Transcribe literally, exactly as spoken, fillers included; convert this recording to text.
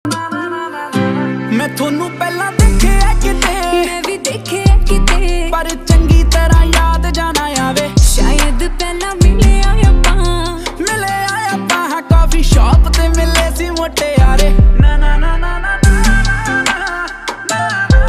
मैं थोनू पहला देखे किते, मैं भी देखे किते, पर चंगी तरह याद जाना आवे, शायद पहला मिले